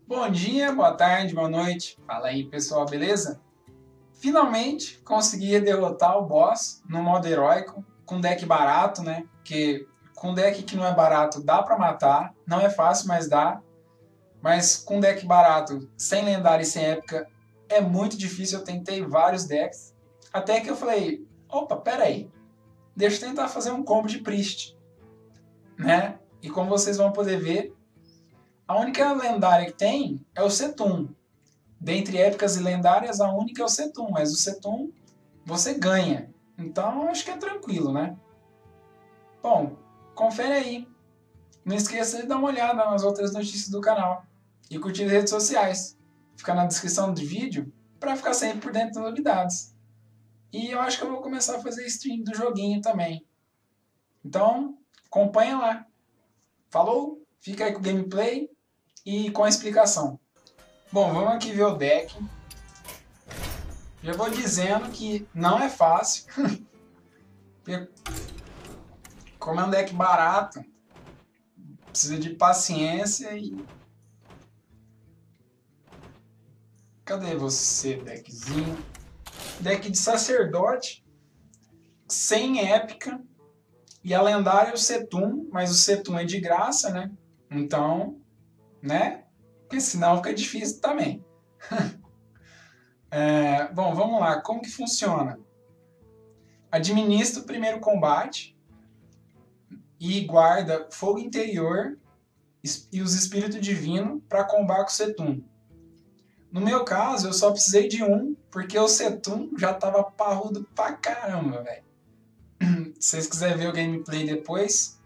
Bom dia, boa tarde, boa noite. Fala aí, pessoal, beleza? Finalmente consegui derrotar o boss no modo heróico com deck barato, né? Porque com deck que não é barato dá pra matar, não é fácil, mas dá. Mas com deck barato, sem lendária e sem épica, é muito difícil. Eu tentei vários decks, até que eu falei, opa, pera aí, deixa eu tentar fazer um combo de Priest, né? E como vocês vão poder ver, a única lendária que tem é o Setum. Dentre épicas e lendárias, a única é o Setum, mas o Setum você ganha. Então, acho que é tranquilo, né? Bom, confere aí. Não esqueça de dar uma olhada nas outras notícias do canal e curtir as redes sociais. Fica na descrição do vídeo para ficar sempre por dentro das novidades. E eu acho que eu vou começar a fazer stream do joguinho também. Então, acompanha lá. Falou? Fica aí com o gameplay e com a explicação. Bom, vamos aqui ver o deck. Já vou dizendo que não é fácil. Como é um deck barato, precisa de paciência e... Cadê você, deckzinho? Deck de sacerdote, sem épica. E a lendária é o Setum, mas o Setum é de graça, né? Então, né? Porque senão fica difícil também. Bom, vamos lá. Como que funciona? Administra o primeiro combate e guarda fogo interior e os espíritos divinos para combar com o Setum. No meu caso, eu só precisei de um, porque o Setum já tava parrudo pra caramba, velho. Se vocês quiserem ver o gameplay depois.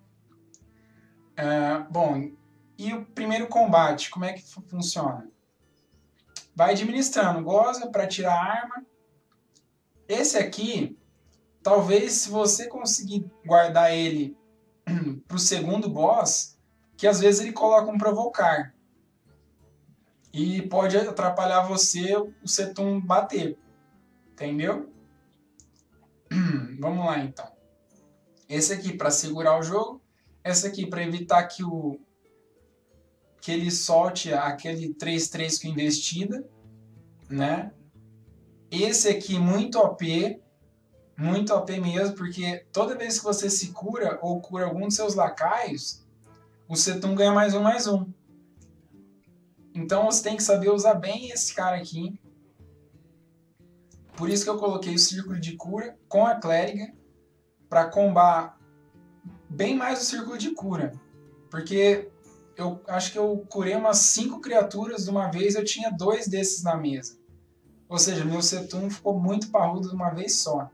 Bom, e o primeiro combate, como é que funciona? Vai administrando, goza para tirar a arma. Esse aqui, talvez se você conseguir guardar ele pro segundo boss, que às vezes ele coloca um provocar. E pode atrapalhar você o Setum bater. Entendeu? Vamos lá então. Esse aqui para segurar o jogo. Esse aqui para evitar que ele solte aquele 3/3 com investida. Né? Esse aqui muito OP. Muito OP mesmo. Porque toda vez que você se cura ou cura algum dos seus lacaios, o Setum ganha +1/+1. Então você tem que saber usar bem esse cara aqui. Por isso que eu coloquei o círculo de cura com a clériga para combar bem mais o círculo de cura. Porque eu acho que eu curei umas 5 criaturas de uma vez, eu tinha 2 desses na mesa. Ou seja, meu Setum ficou muito parrudo de uma vez só.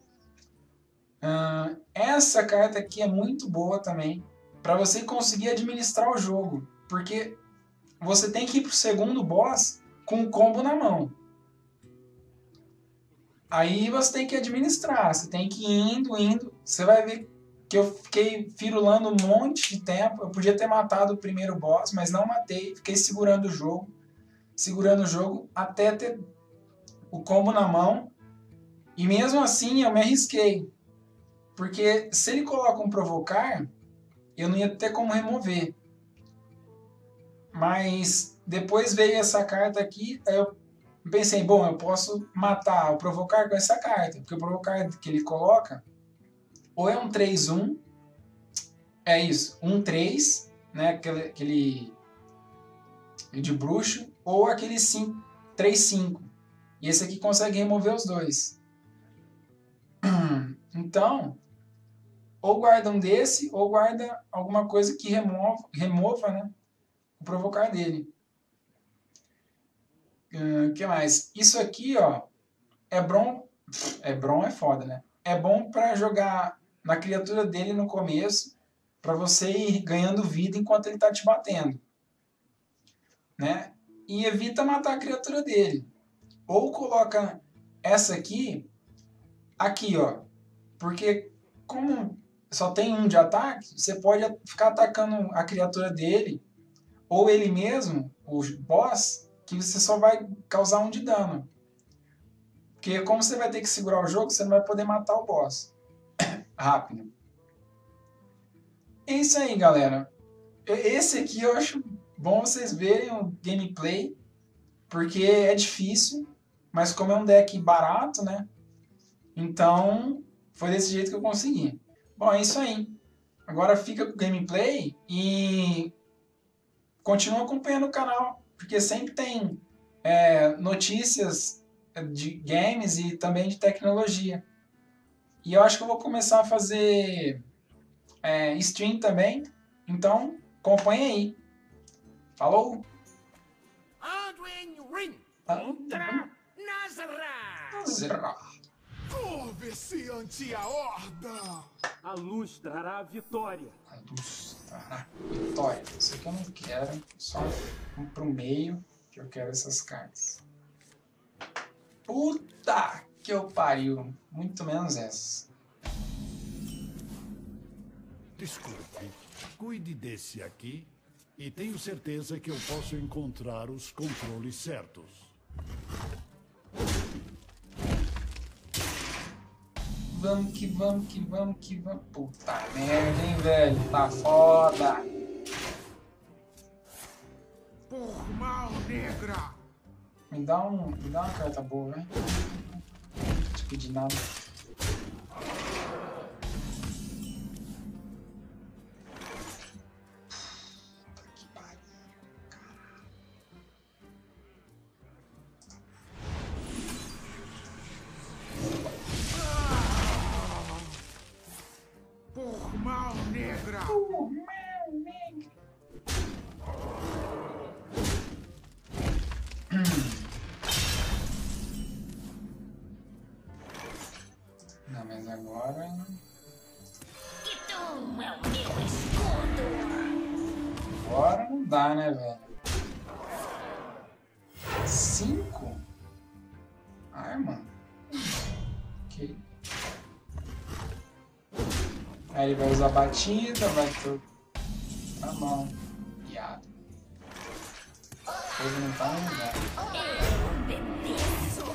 Essa carta aqui é muito boa também para você conseguir administrar o jogo. Porque você tem que ir pro segundo boss com o combo na mão. Aí você tem que administrar, você tem que ir indo. Você vai ver que eu fiquei firulando um monte de tempo. Eu podia ter matado o primeiro boss, mas não matei. Fiquei segurando o jogo até ter o combo na mão. E mesmo assim eu me arrisquei. Porque se ele coloca um provocar, eu não ia ter como remover. Mas depois veio essa carta aqui, aí eu pensei, bom, eu posso matar o provocar com essa carta. Porque o provocar que ele coloca ou é um 3/1, é isso, 1/3, né, aquele de bruxo, ou aquele 3/5. E esse aqui consegue remover os dois. Então, ou guarda um desse, ou guarda alguma coisa que remova, né, o provocar dele. Que mais? Isso aqui, ó, é foda, né? É bom para jogar na criatura dele no começo, para você ir ganhando vida enquanto ele tá te batendo, né? E evita matar a criatura dele. Ou coloca essa aqui, ó, porque como só tem um de ataque, você pode ficar atacando a criatura dele, ou ele mesmo, o boss, que você só vai causar um de dano. Porque como você vai ter que segurar o jogo, você não vai poder matar o boss rápido. É isso aí, galera. Esse aqui eu acho bom vocês verem o gameplay, porque é difícil, mas como é um deck barato, né? Então, foi desse jeito que eu consegui. Bom, é isso aí. Agora fica com o gameplay e continua acompanhando o canal, porque sempre tem notícias de games e também de tecnologia. E eu acho que eu vou começar a fazer stream também, então acompanha aí. Falou! Anduin Ring contra Nazra. Curve-se ante a horda! A luz trará a vitória. A luz trará vitória. Isso aqui eu não quero, só vamos pro meio, que eu quero essas cartas. Puta que eu pariu! Muito menos essas. Desculpe, cuide desse aqui e tenho certeza que eu posso encontrar os controles certos. Vamos que vamos, que vamos, que vamos. Puta merda, hein, velho? Tá foda. Por mal negra! Me dá uma carta boa, velho. Não te pedi nada. Que pariu, Por mal negra! Não, mas agora... Que toma o meu escudo! Agora não dá, né, velho? 5? Arma? Ok. Aí ele vai usar batida, vai ter... Tá bom. Piada. Ele não tá no lugar. Eu obedeço!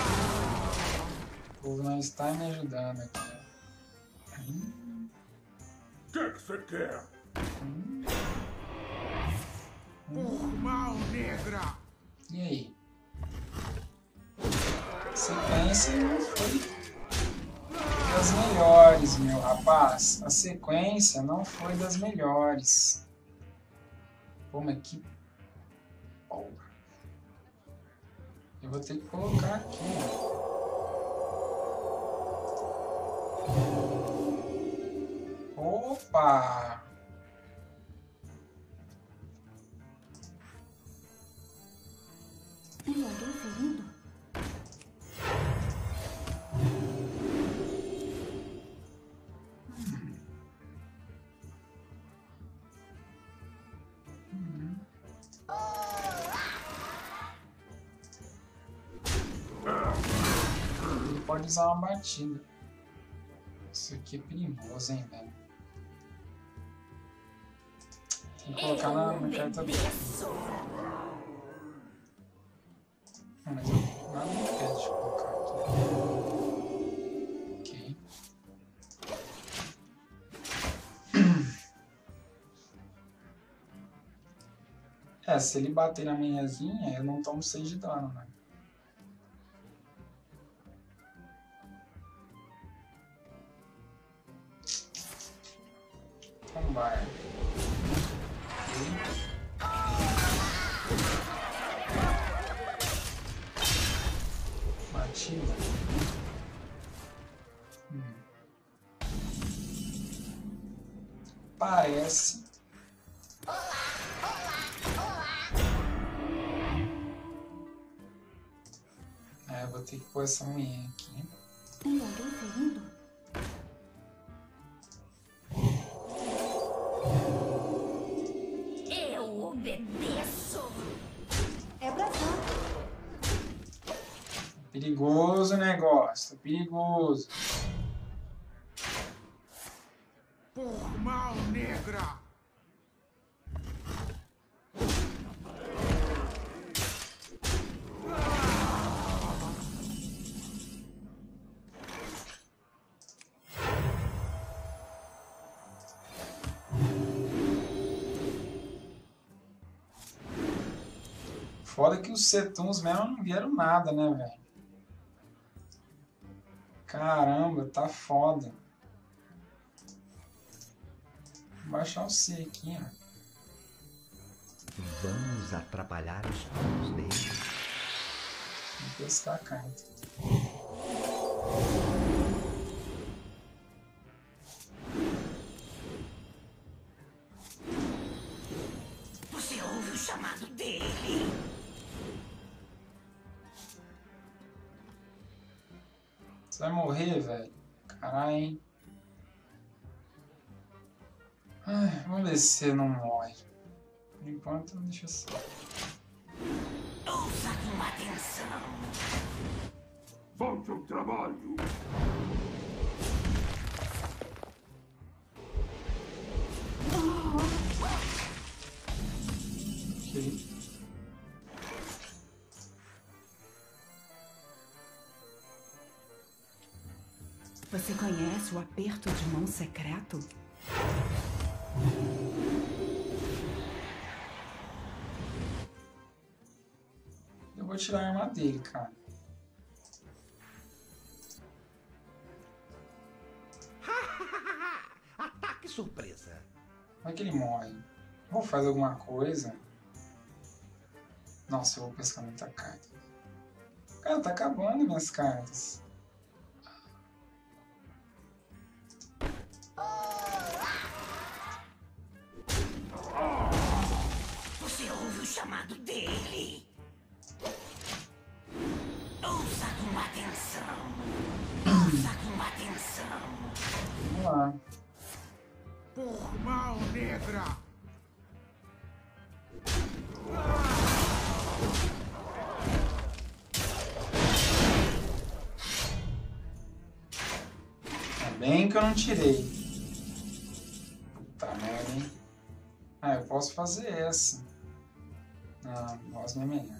O povo não está me ajudando aqui. O que você quer? Por mal negra! E aí? A sequência não foi das melhores, meu rapaz. A sequência não foi das melhores. Pô, mas que porra. Eu vou ter que colocar aqui. Opa! Tem alguém ferido? Ele pode usar uma batida. Isso aqui é perigoso, hein, velho. Tem que colocar na carta dele. Mas nada me impede de colocar aqui. Ok. Se ele bater na manhãzinha, eu não tomo 6 de dano, né? Então vai. Batida. Parece. Eu vou ter que pôr essa unha aqui. Tem alguém ferido? Eu obedeço! É pra cá. Perigoso o negócio, tá perigoso. Por mal negra! Foda que os Setuns mesmo não vieram nada, né, velho? Caramba, tá foda. Vou baixar o C aqui, ó. Vamos atrapalhar os planos dele. Vou pescar a carta. Você ouve o chamado dele? Você vai morrer, velho? Caralho, hein? Ai, vamos ver se você não morre. Por enquanto, deixa assim. Ouça com atenção. Volte ao trabalho. Ok. Você conhece o aperto de mão secreto? Eu vou tirar a arma dele, cara. Ataque surpresa. Como é que ele morre? Vou fazer alguma coisa. Nossa, eu vou pescar muita carta. Cara, tá acabando minhas cartas. Você ouve o chamado dele? Ouça com atenção. Ouça com atenção. Vamos lá. Por mal negra. Ainda bem que eu não tirei. Puta merda, hein? Ah, eu posso fazer essa. Ah, gosto mesmo melhor.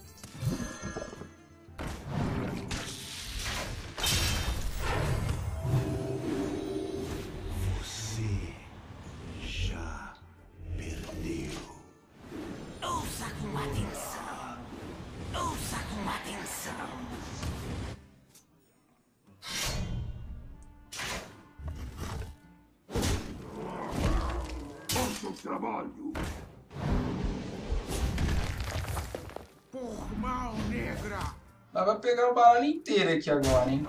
Você já perdeu. Ouça com atenção. Ouça com atenção. Volte ao trabalho. Por mal negra. Mas vai pegar o baralho inteiro aqui agora, hein?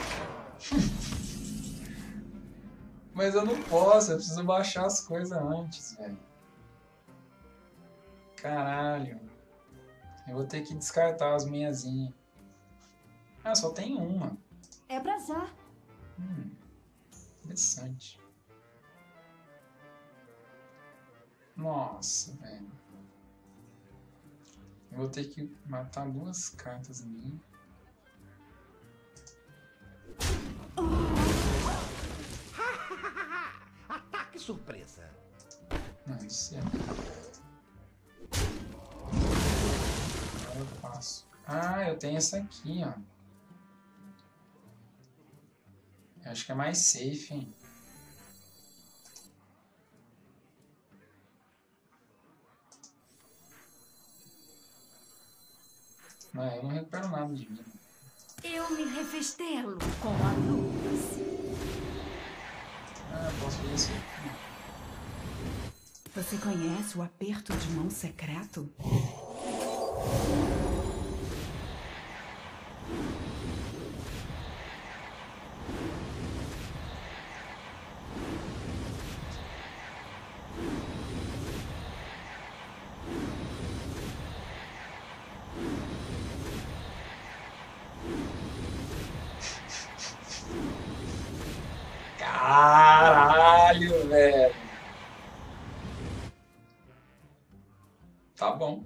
Mas eu não posso, eu preciso baixar as coisas antes, velho. Caralho. Eu vou ter que descartar as minhazinhas. Ah, só tem uma. É pra já. Interessante. Nossa, velho. Eu vou ter que matar duas cartas minhas. Ataque surpresa. Não, isso é. Agora eu passo. Ah, eu tenho essa aqui, ó. Eu acho que é mais safe, hein? Não, eu não recupero nada de vida. Eu me revestelo com a luz. Ah, eu posso fazer isso aqui. Você conhece o aperto de mão secreto? Caralho, velho. Tá bom.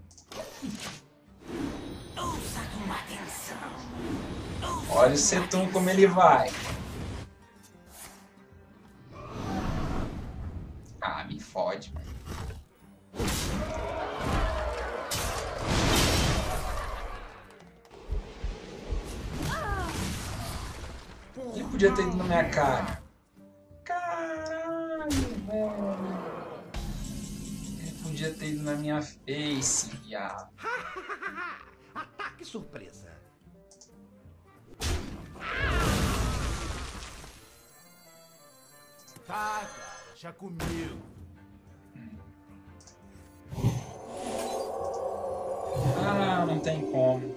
Ouça com atenção. Olha o Setum como ele vai. Ah, me fode, mano. Ele podia ter ido na minha cara. Caralho, velho. Ele podia ter feito na minha face, viado. Ataque surpresa. Tá, cara, já comigo. Ah, não tem como.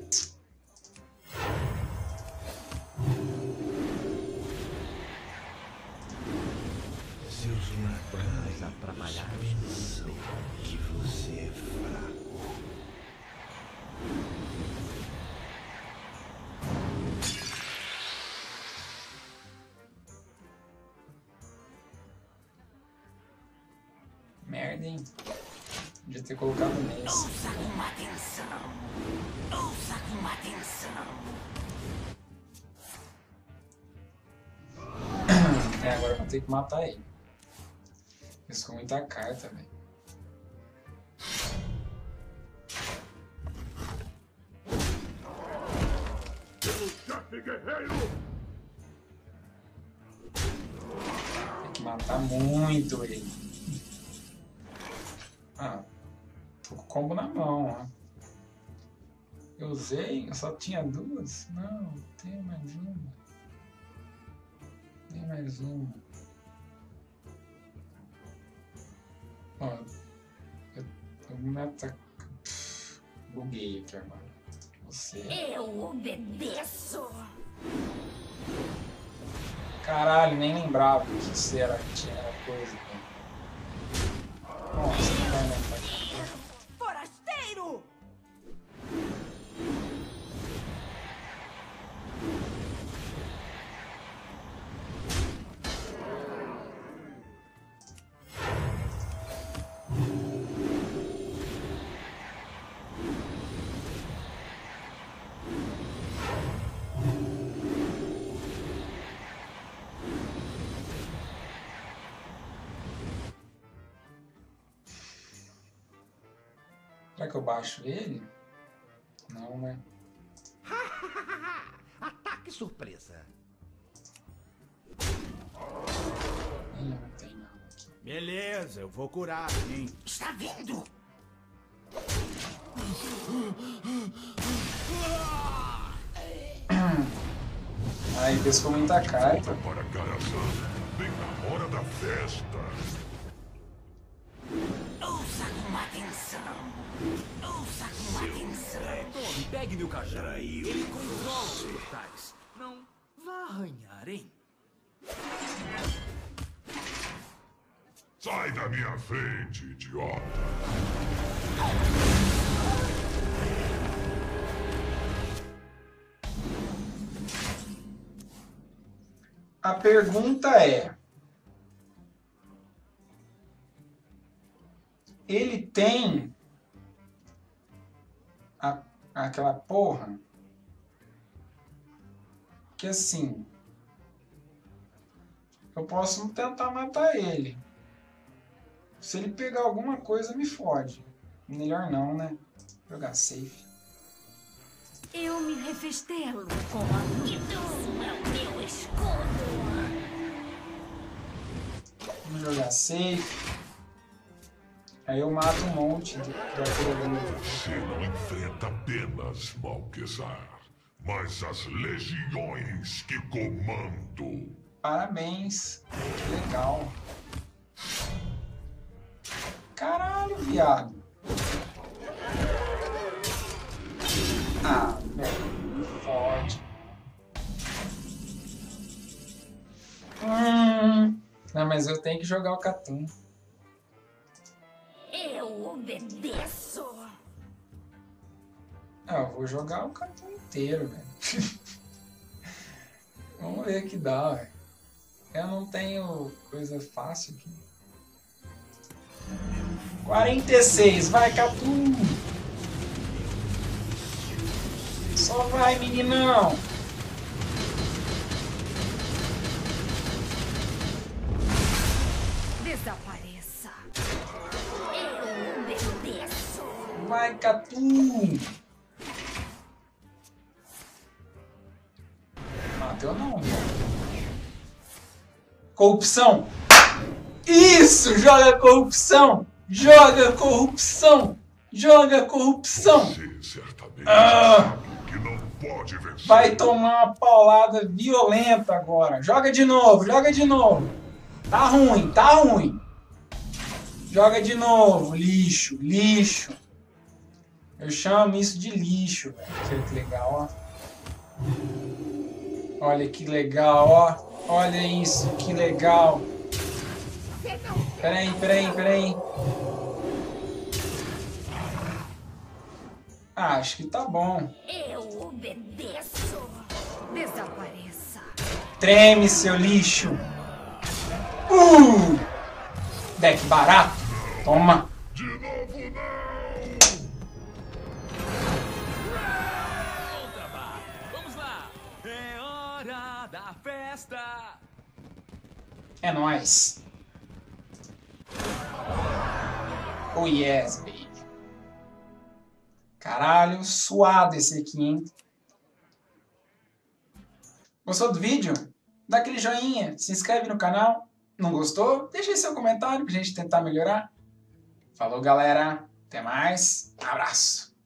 Seus ladrões atrapalharam os planos. Que você é fraco. Merda, hein? Podia ter colocado nesse. Ouça com atenção. Ouça com atenção. É, agora eu vou ter que matar ele. Isso com muita carta, velho. Chefe guerreiro! Tem que matar muito ele. Ah, tô com o combo na mão, ó. Eu usei, eu só tinha duas? Não, tem mais uma. Tem mais uma. Ó, eu me ataco. Buguei aqui agora. Você. Eu obedeço. Caralho, nem lembrava que isso era coisa. Nossa, não vai lembrar. Forasteiro! Será que eu baixo ele? Não, né? Ataque surpresa. Ih, não tem nada aqui. Beleza, eu vou curar, hein? Está vindo. Aí, pescou muita carta. Para Karazhan, bem na hora da festa. Ouça com atenção. Ouça com atenção. Tome, pegue meu cajado. Ele controla os portais. Não vá arranhar, hein? Sai da minha frente, idiota. A pergunta é: ele tem aquela porra que assim, eu posso tentar matar ele. Se ele pegar alguma coisa, me fode. Melhor não, né? Jogar safe. Eu me refestelo com a luz. Tu é o meu escudo. Vamos jogar safe. Aí eu mato um monte daquele. Você não enfrenta apenas Malquezar, mas as legiões que comando. Parabéns. Que legal. Caralho, viado. Ah, velho. Forte. Não, mas eu tenho que jogar o Catum. Eu obedeço. Ah, eu vou jogar o Catum inteiro, velho. Vamos ver o que dá, velho. Eu não tenho coisa fácil aqui. 46, vai, Catum! Só vai, meninão! Desapareça. Eu obedeço. Vai, Catum! Mateu não, velho. Corrupção! Isso! Joga corrupção! Joga corrupção! Joga corrupção! Você certamente Ah! sabe que não pode vencer. Vai tomar uma paulada violenta agora. Joga de novo, joga de novo. Tá ruim, tá ruim. Joga de novo, lixo, lixo. Eu chamo isso de lixo, velho. Olha que legal, ó. Olha que legal, ó. Olha isso, que legal. Peraí, peraí, peraí. Ah, acho que tá bom. Eu obedeço. Desapareça. Treme, seu lixo. Deck barato. Toma. De novo não! Vamos lá! É hora da festa! É nóis. Oh yes, baby. Caralho, suado esse aqui, hein? Gostou do vídeo? Dá aquele joinha, se inscreve no canal. Não gostou? Deixa aí seu comentário pra gente tentar melhorar. Falou, galera. Até mais. Abraço.